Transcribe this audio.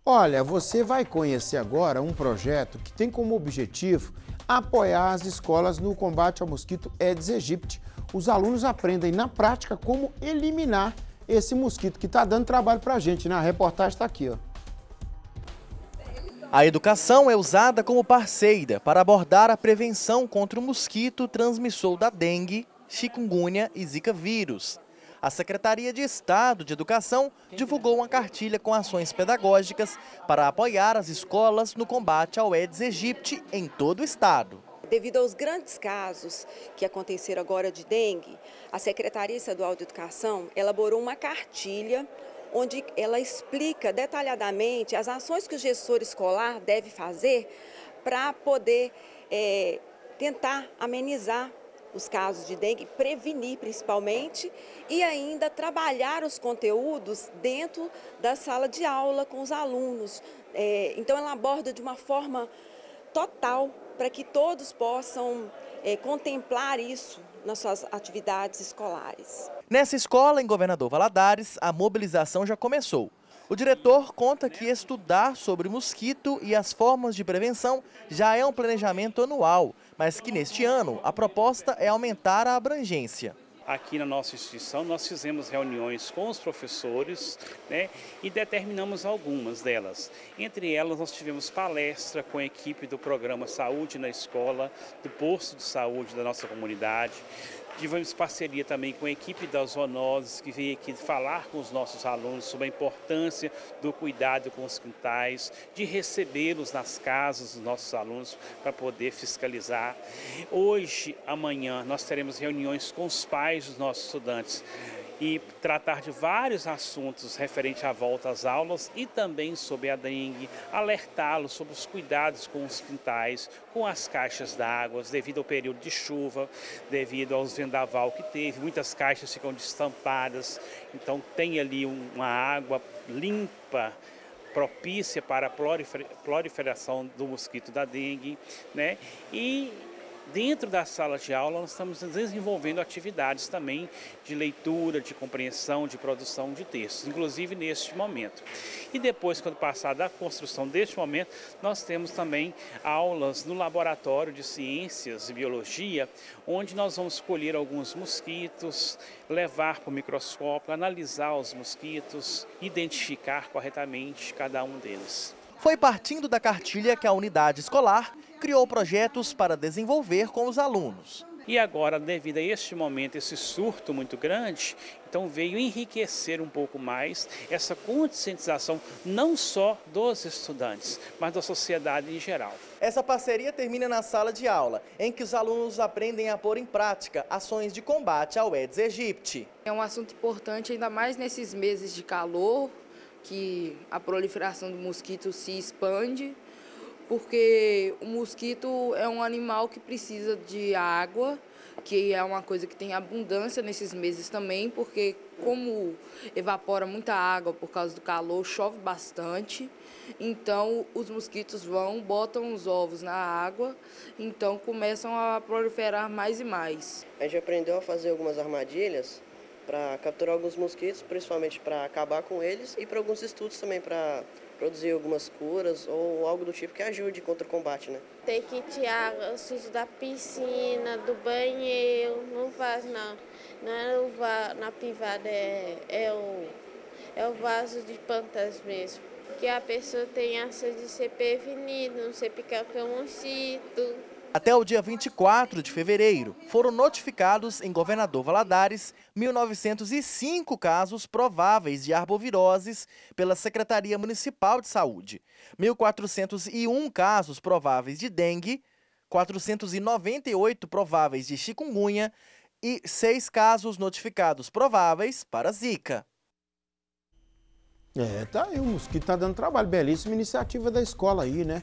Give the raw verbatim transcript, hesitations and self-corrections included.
Olha, você vai conhecer agora um projeto que tem como objetivo apoiar as escolas no combate ao mosquito Aedes aegypti. Os alunos aprendem na prática como eliminar esse mosquito que está dando trabalho para a gente, né? A reportagem está aqui, ó. A educação é usada como parceira para abordar a prevenção contra o mosquito transmissor da dengue, chikungunya e zika vírus. A Secretaria de Estado de Educação divulgou uma cartilha com ações pedagógicas para apoiar as escolas no combate ao Aedes aegypti em todo o estado. Devido aos grandes casos que aconteceram agora de dengue, a Secretaria Estadual de Educação elaborou uma cartilha onde ela explica detalhadamente as ações que o gestor escolar deve fazer para poder é, tentar amenizar os casos de dengue, prevenir principalmente e ainda trabalhar os conteúdos dentro da sala de aula com os alunos. É, então ela aborda de uma forma total para que todos possam é, contemplar isso nas suas atividades escolares. Nessa escola, em Governador Valadares, a mobilização já começou. O diretor conta que estudar sobre mosquito e as formas de prevenção já é um planejamento anual, mas que neste ano a proposta é aumentar a abrangência. Aqui na nossa instituição nós fizemos reuniões com os professores, né, e determinamos algumas delas. Entre elas nós tivemos palestra com a equipe do programa Saúde na Escola, do posto de saúde da nossa comunidade. Tivemos parceria também com a equipe das zoonoses, que veio aqui falar com os nossos alunos sobre a importância do cuidado com os quintais, de recebê-los nas casas dos nossos alunos para poder fiscalizar. Hoje, amanhã, nós teremos reuniões com os pais dos nossos estudantes e tratar de vários assuntos referentes à volta às aulas e também sobre a dengue, alertá-los sobre os cuidados com os quintais, com as caixas d'água, devido ao período de chuva, devido aos vendaval que teve, muitas caixas ficam destampadas, então tem ali uma água limpa, propícia para a proliferação do mosquito da dengue, né? E dentro da sala de aula, nós estamos desenvolvendo atividades também de leitura, de compreensão, de produção de textos, inclusive neste momento. E depois, quando passar da construção deste momento, nós temos também aulas no Laboratório de Ciências e Biologia, onde nós vamos escolher alguns mosquitos, levar para o microscópio, analisar os mosquitos, identificar corretamente cada um deles. Foi partindo da cartilha que a unidade escolar criou projetos para desenvolver com os alunos. E agora, devido a este momento, esse surto muito grande, então veio enriquecer um pouco mais essa conscientização não só dos estudantes, mas da sociedade em geral. Essa parceria termina na sala de aula, em que os alunos aprendem a pôr em prática ações de combate ao Aedes aegypti. É um assunto importante, ainda mais nesses meses de calor, que a proliferação do mosquito se expande, porque o mosquito é um animal que precisa de água, que é uma coisa que tem abundância nesses meses também, porque como evapora muita água por causa do calor, chove bastante, então os mosquitos vão, botam os ovos na água, então começam a proliferar mais e mais. A gente aprendeu a fazer algumas armadilhas para capturar alguns mosquitos, principalmente para acabar com eles, e para alguns estudos também para produzir algumas curas ou algo do tipo que ajude contra o combate, né? Tem que tirar o sujo da piscina, do banheiro, não faz não. Não é o vaso, na privada, é, é, o, é o vaso de plantas mesmo. Que a pessoa tem essa de ser prevenida, não ser picado por um mosquito. Até o dia vinte e quatro de fevereiro, foram notificados em Governador Valadares mil novecentos e cinco casos prováveis de arboviroses pela Secretaria Municipal de Saúde, mil quatrocentos e um casos prováveis de dengue, quatrocentos e noventa e oito prováveis de chikungunya e seis casos notificados prováveis para zika. É, tá aí, o mosquito tá dando trabalho. Belíssima iniciativa da escola aí, né?